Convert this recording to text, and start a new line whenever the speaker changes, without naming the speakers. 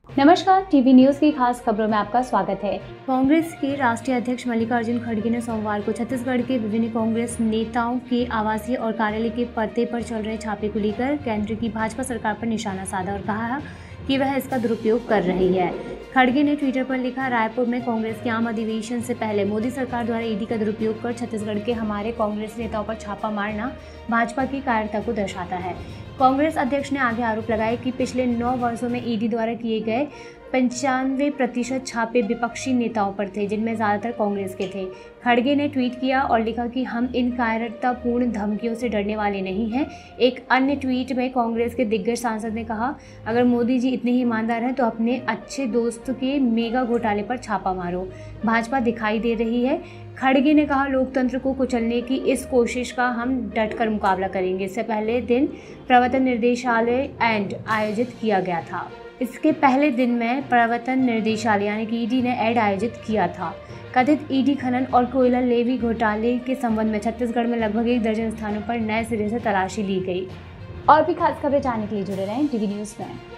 नमस्कार, TV news की खास खबरों में आपका स्वागत है।
कांग्रेस के राष्ट्रीय अध्यक्ष मल्लिकार्जुन खड़गे ने सोमवार को छत्तीसगढ़ के विभिन्न कांग्रेस नेताओं के आवासीय और कार्यालय के पते पर चल रहे छापे को लेकर केंद्र की भाजपा सरकार पर निशाना साधा और कहा कि वह इसका दुरुपयोग कर रही है। खड़गे ने ट्विटर पर लिखा, रायपुर में कांग्रेस के आम अधिवेशन से पहले मोदी सरकार द्वारा ईडी का दुरुपयोग कर छत्तीसगढ़ के हमारे कांग्रेस नेताओं पर छापा मारना भाजपा की कायरता को दर्शाता है। कांग्रेस अध्यक्ष ने आगे आरोप लगाया कि पिछले 9 वर्षों में ईडी द्वारा किए गए 95% छापे विपक्षी नेताओं पर थे, जिनमें ज़्यादातर कांग्रेस के थे। खड़गे ने ट्वीट किया और लिखा कि हम इन कायरतापूर्ण धमकियों से डरने वाले नहीं हैं। एक अन्य ट्वीट में कांग्रेस के दिग्गज सांसद ने कहा, अगर मोदी जी इतने ही ईमानदार हैं तो अपने अच्छे दोस्त के मेगा घोटाले पर छापा मारो। भाजपा दिखाई दे रही है। खड़गे ने कहा, लोकतंत्र को कुचलने की इस कोशिश का हम डटकर मुकाबला करेंगे। इससे पहले दिन प्रवर्तन निर्देशालय एंड आयोजित किया गया था। इसके पहले दिन में प्रवर्तन निर्देशालय यानी कि ईडी ने एड आयोजित किया था। कथित ईडी खनन और कोयला लेवी घोटाले के संबंध में छत्तीसगढ़ में लगभग 1 दर्जन स्थानों पर नए सिरे से तलाशी ली गई।
और भी खास खबरें जानने के लिए जुड़े रहें टीवी न्यूज में।